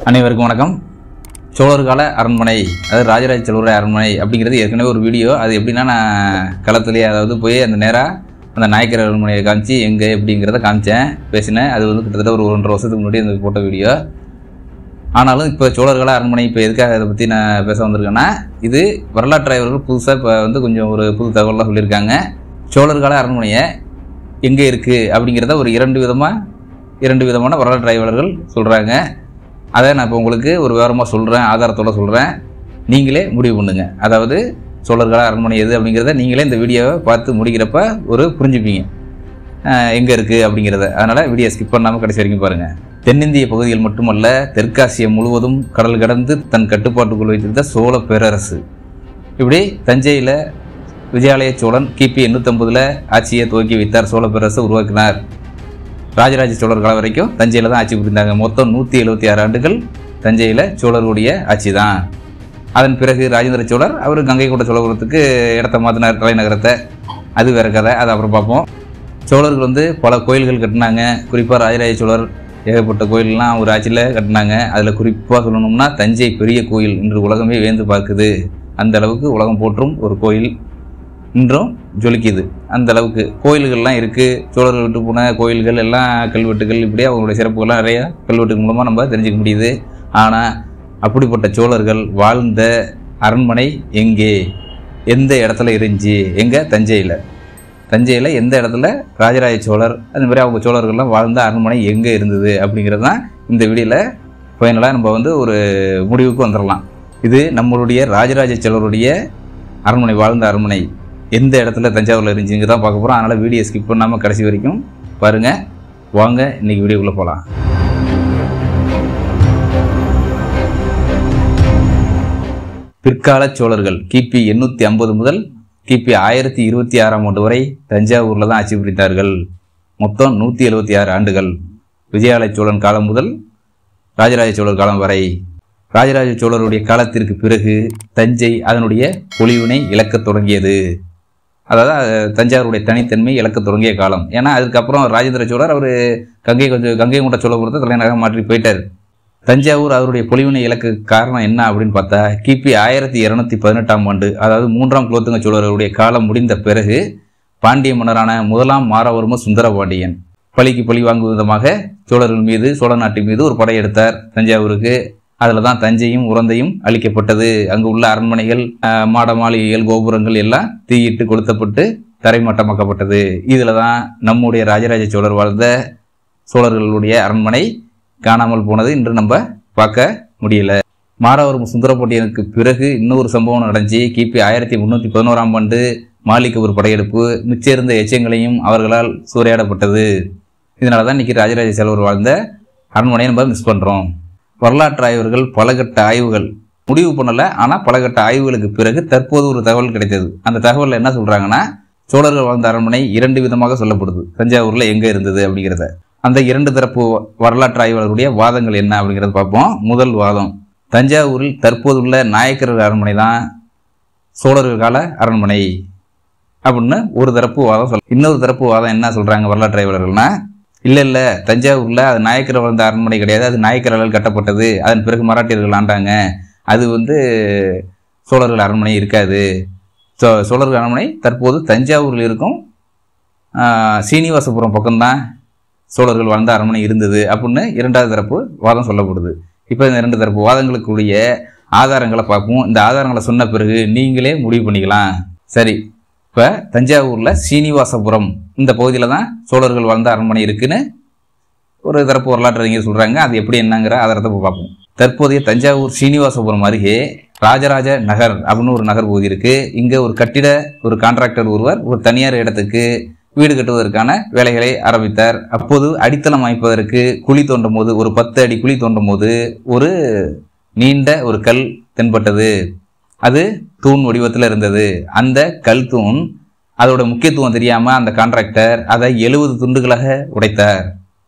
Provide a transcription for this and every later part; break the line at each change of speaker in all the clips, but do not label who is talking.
அனைவருக்கும் வணக்கம். சோழர் கால அரண்மனை, அதாவது ராஜராஜ சோழர் அரண்மனை அப்படிங்கிறது ஏற்கனவே ஒரு வீடியோ. அது எப்படின்னா, நான் களத்துலேயே அதாவது போய் அந்த நேராக அந்த நாயக்கர் அரண்மனையை காமிச்சு எங்கே எப்படிங்கிறத காமிச்சேன், பேசினேன். அது வந்து கிட்டத்தட்ட ஒரு 1.5 வருஷத்துக்கு முன்னாடி அந்த போட்ட வீடியோ. ஆனாலும் இப்போ சோழர் கால அரண்மனை இப்போ எதுக்காக அதை பற்றி நான் பேச வந்திருக்கேன்னா, இது வரலாற்று ஆய்வர்கள் புதுசாக இப்போ வந்து கொஞ்சம் ஒரு புது தகவலாம் சொல்லியிருக்காங்க. சோழர் கால அரண்மனையை எங்கே இருக்குது அப்படிங்கிறத ஒரு இரண்டு விதமான வரலாற்று ஆய்வாளர்கள் சொல்கிறாங்க. அதை நான் இப்போ உங்களுக்கு ஒரு விவரமாக சொல்கிறேன், ஆதாரத்தோடு சொல்கிறேன். நீங்களே முடிவு பண்ணுங்க. அதாவது சோழர் கால அரண்மனை எது அப்படிங்கிறத நீங்களே இந்த வீடியோவை பார்த்து முடிக்கிறப்ப ஒரு புரிஞ்சுப்பீங்க எங்கே இருக்குது அப்படிங்கிறத. அதனால் வீடியோ ஸ்கிப் பண்ணாமல் கடைசி வரைக்கும் பாருங்கள். தென்னிந்திய பகுதிகள் மட்டுமல்ல, தெற்காசியம் முழுவதும் கடல் கடந்து தன் கட்டுப்பாட்டுக்குள் வைத்திருந்த சோழ பேரரசு. இப்படி தஞ்சையில் விஜயாலய சோழன் கிபி 850 ஆட்சியை துவக்கி வைத்தார். சோழ பேரரசை உருவாக்கினார். ராஜராஜ சோழர் காலம் வரைக்கும் தஞ்சையில் தான் ஆட்சி புரிந்தாங்க. மொத்தம் 176 ஆண்டுகள் தஞ்சையில் சோழர்களுடைய ஆட்சி தான். அதன் பிறகு ராஜேந்திர சோழர் அவர் கங்கை கொண்ட சோழபுரத்துக்கு இடத்த மாற்றினார், தலைநகரத்தை. அது வேறு கதை, அதை அப்புறம் பார்ப்போம். சோழர்கள் வந்து பல கோயில்கள் கட்டினாங்க. குறிப்பாக ராஜராஜ சோழர் ஏகப்பட்ட கோயிலெலாம் ஒரு ஆட்சியில் கட்டினாங்க. அதில் குறிப்பாக சொல்லணும்னா தஞ்சை பெரிய கோயில் இன்று உலகமே வியந்து பார்க்குது. அந்த அளவுக்கு உலகம் போற்றும் ஒரு கோயில் இன்றும் ஜொலிக்குது. அந்த அளவுக்கு கோயில்கள்லாம் இருக்குது. சோழர்கள் விட்டு போன கோயில்கள் எல்லாம் கல்வெட்டுகள், இப்படியே அவங்களுடைய சிறப்புகள்லாம் நிறையா கல்வெட்டுகள் மூலமாக நம்ம தெரிஞ்சுக்க முடியுது. ஆனால் அப்படிப்பட்ட சோழர்கள் வாழ்ந்த அரண்மனை எங்கே, எந்த இடத்துல இருந்துச்சு? எங்கே? தஞ்சையில் எந்த இடத்துல ராஜராஜ சோழர் அது மாதிரி அவங்க சோழர்கள்லாம் வாழ்ந்த அரண்மனை எங்கே இருந்தது அப்படிங்கிறது தான் இந்த வீடியோவில் ஃபைனலாக நம்ம வந்து ஒரு முடிவுக்கு வந்துடலாம். இது நம்மளுடைய ராஜராஜ சோழருடைய அரண்மனை, வாழ்ந்த அரண்மனை எந்த இடத்துல தஞ்சாவூரில் இருந்துச்சுங்க தான் பார்க்க போகிறோம். அதனால் வீடியோ ஸ்கிப் பண்ணாமல் கடைசி வரைக்கும் பாருங்கள். வாங்க இன்றைக்கி வீடியோக்குள்ளே போகலாம். பிற்கால சோழர்கள் கிபி 850 முதல் கிபி 1026ஆம் ஆண்டு வரை தஞ்சாவூரில் தான் ஆட்சி புரிந்தார்கள். மொத்தம் 176 ஆண்டுகள். விஜயாலய சோழன் காலம் முதல் ராஜராஜ சோழர் காலம் வரை. ராஜராஜ சோழருடைய காலத்திற்கு பிறகு தஞ்சை அதனுடைய பொலிவினை இழக்கத் தொடங்கியது. அதாவது தஞ்சாவூருடைய தனித்தன்மை இழக்கத் தொடங்கிய காலம். ஏன்னா அதுக்கப்புறம் ராஜேந்திர சோழர் அவர் கங்கை கொண்ட சோழபுரத்தை தலைநகரம் மாற்றி போயிட்டார். தஞ்சாவூர் அவருடைய பொலிவினை இழக்க காரணம் என்ன அப்படின்னு பார்த்தா, கிபி 1218ஆம் ஆண்டு, அதாவது 3ஆம் குலோத்துங்க சோழருடைய காலம் முடிந்த பிறகு பாண்டிய மன்னரான 1ஆம் மாறவர்ம சுந்தரபாண்டியன் பழிக்கு பழி வாங்கும் விதமாக சோழர்கள் மீது, சோழ நாட்டின் மீது ஒரு படையெடுத்தார் தஞ்சாவூருக்கு. அதில் தான் தஞ்சையும் உறந்தையும் அழிக்கப்பட்டது. அங்கு உள்ள அரண்மனைகள், மாட மாளிகைகள், கோபுரங்கள் எல்லாம் தீயிட்டு கொளுத்தப்பட்டு தரைமட்டமாக்கப்பட்டது. இதில் தான் நம்முடைய ராஜராஜ சோழர் வாழ்ந்த சோழர்களுடைய அரண்மனை காணாமல் போனது இன்று நம்ம பார்க்க முடியல. மாறவர்ம சுந்தரபாண்டியனுக்கு பிறகு இன்னொரு சம்பவம் நடந்துச்சு. கிபி 1311ஆம் ஆண்டு மாலிகபூர் படையெடுப்பு. மிச்சிருந்த எச்சங்களையும் அவர்களால் சூறையாடப்பட்டது. இதனால தான் இன்றைக்கி ராஜராஜ சோழர் வாழ்ந்த அரண்மனையை நம்ம மிஸ் பண்ணுறோம். வரலாற்று ஆய்வர்கள் பலகட்ட ஆய்வுகள் முடிவு பண்ணலை. ஆனால் பலகட்ட ஆய்வுகளுக்கு பிறகு தற்போது ஒரு தகவல் கிடைத்தது. அந்த தகவலில் என்ன சொல்கிறாங்கன்னா, சோழர்கள் வாழ்ந்த அரண்மனை 2 விதமாக சொல்லப்படுது. தஞ்சாவூரில் எங்கே இருந்தது அப்படிங்கிறத. அந்த 2 தரப்பு வரலாற்று ஆய்வாளர்களுடைய வாதங்கள் என்ன அப்படிங்கிறத பார்ப்போம். முதல் வாதம், தஞ்சாவூரில் தற்போதுள்ள நாயக்கர் அரண்மனை தான் சோழர்கள் கால அரண்மனை அப்படின்னு ஒரு தரப்பு வாதம் இன்னொரு தரப்பு வாதம் என்ன சொல்கிறாங்க வரலாற்று ஆய்வாளர்கள்னா, இல்லை தஞ்சாவூரில் அது நாயக்கர் வாழ்ந்த அரண்மனை கிடையாது, அது நாயக்கரால் கட்டப்பட்டது. அதன் பிறகு மராட்டியர்கள் ஆண்டாங்க. அது வந்து சோழர்கள் அரண்மனை இருக்காது. சோழர்கள் அரண்மனை தற்போது தஞ்சாவூரில் இருக்கும் சீனிவாசபுரம் பக்கம்தான் சோழர்கள் வாழ்ந்த அரண்மனை இருந்தது அப்படின்னு 2வது தரப்பு வாதம் சொல்லப்படுது. இப்போ இந்த 2 தரப்பு வாதங்களுக்குரிய ஆதாரங்களை பார்ப்போம். இந்த ஆதாரங்களை சொன்ன பிறகு நீங்களே முடிவு பண்ணிக்கலாம். சரி, இப்போ தஞ்சாவூரில் சீனிவாசபுரம் இந்த பகுதியில் தான் சோழர்கள் வாழ்ந்த அரண்மனை இருக்குன்னு ஒரு தரப்பு வரலாற்று அறிஞர் சொல்கிறாங்க. அது எப்படி என்னங்கிற ஆதாரத்தை பார்ப்போம். தற்போதைய தஞ்சாவூர் சீனிவாசபுரம் அருகே ராஜராஜ நகர் அப்படின்னு ஒரு நகர் பகுதி இருக்குது. இங்கே ஒரு கான்ட்ராக்டர் ஒருவர் ஒரு தனியார் இடத்துக்கு வீடு கட்டுவதற்கான வேலைகளை ஆரம்பித்தார். அப்போது அடித்தளம் அமைப்பதற்கு குழி தோண்டும் போது, ஒரு 10 அடி குழி தோண்டும் போது ஒரு நீண்ட ஒரு கல் தென்பட்டது. அது தூண் வடிவத்தில் இருந்தது. அந்த கல் தூண், அதோட முக்கியத்துவம் தெரியாமல் அந்த கான்ட்ராக்டர் அதை 70 துண்டுகளாக உடைத்தார்.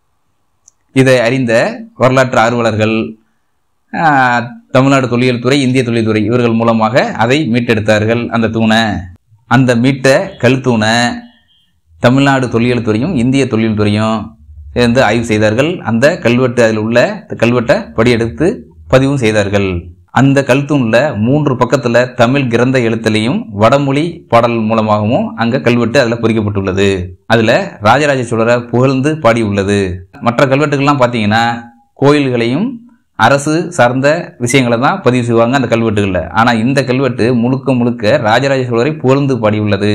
இதை அறிந்த வரலாற்று ஆர்வலர்கள், தமிழ்நாடு தொல்லியல் துறை, இந்திய தொல்லியல் துறை இவர்கள் மூலமாக அதை மீட்டெடுத்தார்கள். அந்த தூணை, அந்த மீட்ட கல் தூணை தமிழ்நாடு தொல்லியல் துறையும் இந்திய தொல்லியல் துறையும் சேர்ந்து ஆய்வு செய்தார்கள். அந்த கல்வெட்டு, அதில் உள்ள கல்வெட்டை படியெடுத்து பதிவும் செய்தார்கள். அந்த கல்தூண்ல 3 பக்கத்துல தமிழ் கிரந்த எழுத்துலையும் வடமொழி பாடல் மூலமாகவும் அங்க கல்வெட்டு அதுல பொறிக்கப்பட்டுள்ளது. அதுல ராஜராஜ சோழரை புகழ்ந்து பாடியுள்ளது. மற்ற கல்வெட்டுகள்லாம் பாத்தீங்கன்னா கோயில்களையும் அரசு சார்ந்த விஷயங்களை தான் பதிவு செய்வாங்க அந்த கல்வெட்டுகள்ல. ஆனா இந்த கல்வெட்டு முழுக்க முழுக்க ராஜராஜ சோழரை புகழ்ந்து பாடியுள்ளது.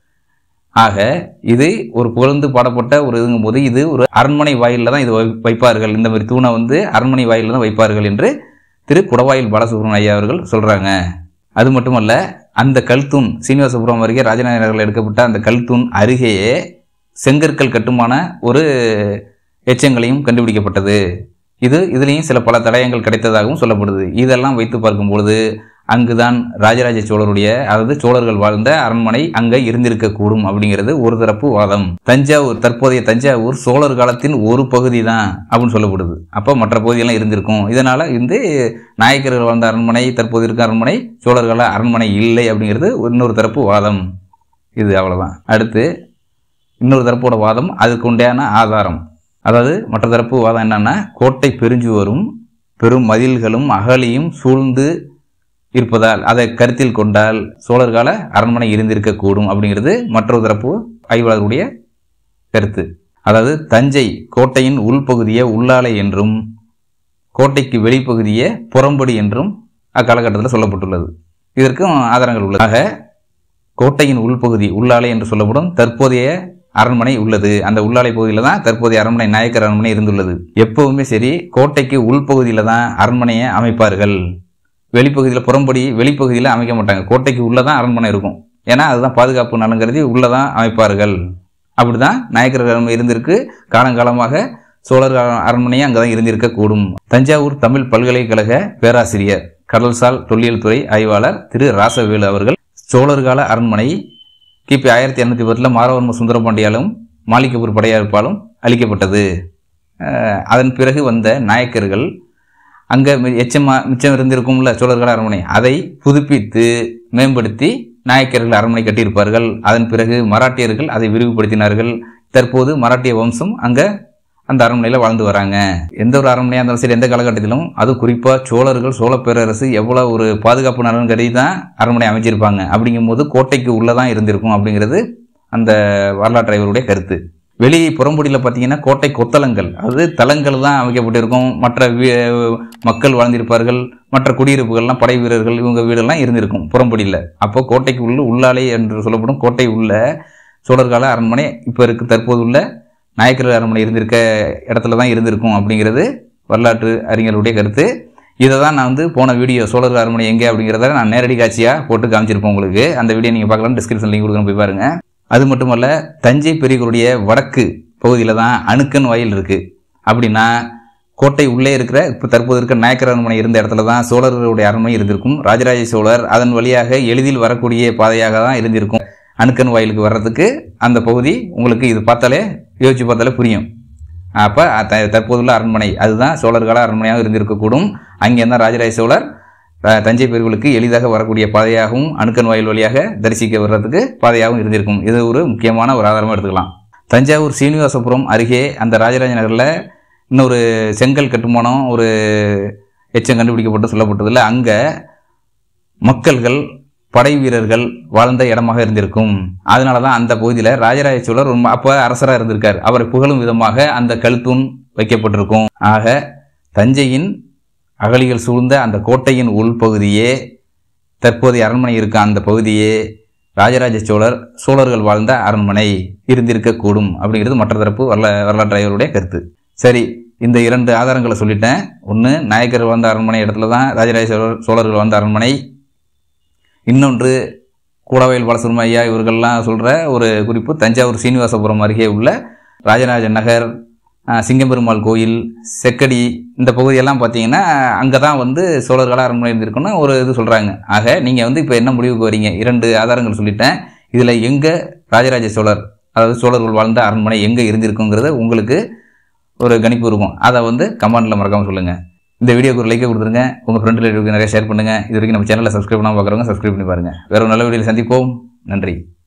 ஆக இது ஒரு புகழ்ந்து பாடப்பட்ட ஒரு இதுங்கும் போது இது ஒரு அரண்மனை வாயில தான் இது வைப்பார்கள். இந்த மாதிரி தூணை அரண்மனை வாயில தான் வைப்பார்கள் என்று திரு குடவாயில் பாலசுப்ரமணிய ஐயா அவர்கள் சொல்றாங்க. அது மட்டுமல்ல, அந்த கல்தூண் சீனிவாசபுரம் அருகே ராஜநாத நகரில் எடுக்கப்பட்ட அந்த கல்தூண் அருகேயே செங்கற்கள் கட்டுமான ஒரு எச்சங்களையும் கண்டுபிடிக்கப்பட்டது. இதுலேயும் சில பல தடயங்கள் கிடைத்ததாகவும் சொல்லப்படுது. இதெல்லாம் வைத்து பார்க்கும்பொழுது அங்குதான் ராஜராஜ சோழருடைய, அதாவது சோழர்கள் வாழ்ந்த அரண்மனை அங்க இருந்திருக்க கூடும் அப்படிங்கிறது ஒரு தரப்பு வாதம். தஞ்சாவூர், தற்போதைய தஞ்சாவூர் சோழர் காலத்தின் ஒரு பகுதி தான் அப்படின்னு சொல்லப்படுது. அப்ப மற்ற பகுதியெல்லாம் இருந்திருக்கும். இதனால நாயக்கர்கள் வாழ்ந்த அரண்மனை, தற்போது இருக்க அரண்மனை சோழர்கள அரண்மனை இல்லை அப்படிங்கிறது இன்னொரு தரப்பு வாதம். இது அவ்வளவுதான். அடுத்து இன்னொரு தரப்போட வாதம், அதுக்கு உண்டான ஆதாரம். அதாவது மற்ற தரப்பு வாதம் என்னன்னா, கோட்டை பெருஞ்சுவரும் பெரும் மதில்களும் அகலியும் சூழ்ந்து இருப்பதால் அதை கருத்தில் கொண்டால் சோழர் கால அரண்மனை இருந்திருக்க கூடும் அப்படிங்கிறது மற்றொரு தரப்பு ஆய்வாளர்களுடைய கருத்து. அதாவது தஞ்சை கோட்டையின் உள்பகுதியை உள்ளாலை என்றும் கோட்டைக்கு வெளிப்பகுதியை புறம்படி என்றும் அக்காலகட்டத்தில் சொல்லப்பட்டுள்ளது. இதற்கும் ஆதாரங்கள் உள்ளது. ஆக கோட்டையின் உள்பகுதி உள்ளாலை என்று சொல்லப்படும் தற்போதைய அரண்மனை உள்ளது. அந்த உள்ளாலை பகுதியில தான் தற்போதைய அரண்மனை, நாயக்கர் அரண்மனை இருந்துள்ளது. எப்பவுமே சரி, கோட்டைக்கு உள்பகுதியில தான் அரண்மனையை அமைப்பார்கள். வெளிப்பகுதியில் புறம்படி வெளிப்பகுதியில் அமைக்க மாட்டாங்க. கோட்டைக்கு உள்ளதான் அரண்மனை இருக்கும். ஏன்னா அதுதான் பாதுகாப்பு நலங்கிறது உள்ளதான் அமைப்பார்கள். அப்படிதான் நாயக்கர் அரண்மனை இருந்திருக்கு. காலங்காலமாக சோழர் அரண்மனையும் அங்கதான் இருந்திருக்க கூடும். தஞ்சாவூர் தமிழ் பல்கலைக்கழக பேராசிரியர், கடல்சால் தொல்லியல் துறை ஆய்வாளர் திரு ராசவேலு அவர்கள் சோழர் கால அரண்மனை கிபி 1810 மாரவர்ம சுந்தரபாண்டியாலும் மாளிகைப்பூர் படையெடுப்பாலும் அளிக்கப்பட்டது. அதன் பிறகு வந்த நாயக்கர்கள் அங்க மிச்சம் இருந்திருக்கும்ல சோழர்கள் அரண்மனை, அதை புதுப்பித்து மேம்படுத்தி நாயக்கர்கள் அரண்மனை கட்டியிருப்பார்கள். அதன் பிறகு மராட்டியர்கள் அதை விரிவுபடுத்தினார்கள். தற்போது மராட்டிய வம்சம் அங்க அந்த அரண்மனையில வாழ்ந்து வராங்க. எந்த ஒரு அரண்மனையா இருந்தாலும் சரி, எந்த காலகட்டத்திலும், அது குறிப்பா சோழர்கள், சோழ பேரரசு எவ்வளவு ஒரு பாதுகாப்பு நலன் கருதி தான் அரண்மனை அமைச்சிருப்பாங்க. அப்படிங்கும் போது கோட்டைக்கு உள்ளதான் இருந்திருக்கும் அப்படிங்கிறது அந்த வரலாற்று ஆய்வருடைய கருத்து. வெளி புறம்புடியில் பார்த்தீங்கன்னா கோட்டை கொத்தளங்கள், அதாவது தளங்கள் தான் அமைக்கப்பட்டிருக்கும். மற்ற மக்கள் வாழ்ந்திருப்பார்கள். மற்ற குடியிருப்புகள்லாம் படை வீரர்கள் இவங்க வீடெல்லாம் இருந்திருக்கும் புறம்புடியில். அப்போ கோட்டைக்கு உள்ளாலை என்று சொல்லப்படும் கோட்டை உள்ள சோழர்கால அரண்மனை இப்போ இருக்கு தற்போது உள்ள நாயக்கர் அரண்மனை இருந்திருக்க இடத்துல தான் இருந்திருக்கும் அப்படிங்கிறது வரலாற்று அறிஞர்களுடைய கருத்து. இதை தான் நான் போன வீடியோ சோழர் அரண்மனை எங்கே அப்படிங்கிறத நான் நேரடி காட்சியாக போட்டு காமிச்சிருப்போம் உங்களுக்கு. அந்த வீடியோ நீங்கள் பார்க்கலாம், டிஸ்கிரிப்ஷன் லிங்க் கொடுக்குறேன், போய் பாருங்க. அது மட்டுமல்ல, தஞ்சை பெரியகுருடைய வடக்கு பகுதியில் தான் அணுக்கன் வாயில் இருக்கு. அப்படின்னா கோட்டை உள்ளே இருக்கிற இப்போ தற்போது இருக்கிற நாயக்கர் அரண்மனை இருந்த இடத்துல தான் சோழர்களுடைய அரண்மனை இருந்திருக்கும். ராஜராஜ சோழர் அதன் வழியாக எளிதில் வரக்கூடிய பாதையாக தான் இருந்திருக்கும். அணுக்கன் வாயிலுக்கு வர்றதுக்கு அந்த பகுதி உங்களுக்கு இது பார்த்தாலே, யோசிச்சு பார்த்தாலே புரியும். அப்போ தற்போதுள்ள அரண்மனை அதுதான் சோழர்கால அரண்மனையாக இருந்திருக்கக்கூடும். அங்கே தான் ராஜராஜ சோழர் தஞ்சை பெரியவர்களுக்கு எளிதாக வரக்கூடிய பாதையாகவும் அணுக்கன் வாயில் வழியாக தரிசிக்க வர்றதுக்கு பாதையாகவும் இருந்திருக்கும். இது ஒரு முக்கியமான ஒரு ஆதாரமாக எடுத்துக்கலாம். தஞ்சாவூர் சீனிவாசபுரம் அருகே அந்த ராஜராஜ நகரில் இன்னொரு செங்கல் கட்டுமானம் ஒரு எச்சம் கண்டுபிடிக்கப்பட்டு சொல்லப்பட்டதில்லை. அங்கே மக்கள்கள், படை வீரர்கள் வாழ்ந்த இடமாக இருந்திருக்கும். அதனால தான் அந்த பகுதியில் ராஜராஜ சோழர் அப்போ அரசராக இருந்திருக்கார். அவரை புகழும் விதமாக அந்த கல்தூண் வைக்கப்பட்டிருக்கும். ஆக தஞ்சையின் அகழிகள் சூழ்ந்த அந்த கோட்டையின் உள்பகுதியே, தற்போதைய அரண்மனை இருக்க அந்த பகுதியே ராஜராஜ சோழர்கள் வாழ்ந்த அரண்மனை இருந்திருக்கக்கூடும் அப்படிங்கிறது மற்ற தரப்பு வரலாற்று ஆய்வருடைய கருத்து. சரி, இந்த 2 ஆதாரங்களை சொல்லிட்டேன். ஒன்று, நாயக்கர் வாழ்ந்த அரண்மனை இடத்துல தான் ராஜராஜ சோழர்கள் வாழ்ந்த அரண்மனை. இன்னொன்று, கூடவாயில் பாலசுப்ரமணிய ஐயா இவர்கள்லாம் சொல்கிற ஒரு குறிப்பு, தஞ்சாவூர் சீனிவாசபுரம் அருகே உள்ள ராஜராஜ நகர், சிங்கம்பெருமாள் கோயில், செக்கடி, இந்த பகுதியெல்லாம் பார்த்தீங்கன்னா அங்கே தான் சோழர்களாக அரண்மனை இருந்திருக்குன்னு ஒரு இது சொல்கிறாங்க. ஆக நீங்கள் இப்போ என்ன முடிவுக்கு வரீங்க? 2 ஆதாரங்கள் சொல்லிட்டேன். இதில் எங்கே ராஜராஜ சோழர், அதாவது சோழர்கள் வாழ்ந்த அரண்மனை எங்கே இருந்திருக்குங்கிறது உங்களுக்கு ஒரு கணிப்பு இருக்கும். அதை கமெண்ட்டில் மறக்காமல் சொல்லுங்கள். இந்த வீடியோக்கு ஒரு லைக்கை கொடுத்துருங்க. உங்கள் ஃப்ரெண்ட் ரிலேட்டிவ்க்கு நிறைய ஷேர் பண்ணுங்கள். இது வரைக்கும் நம்ம சேனலில் சப்ஸ்கிரைப் பண்ணாமல் பார்க்குறவங்க சப்ஸ்கிரைப் பண்ணி பாருங்கள். வேறு ஒரு நல்ல வீடியோவில் சந்திப்போம். நன்றி.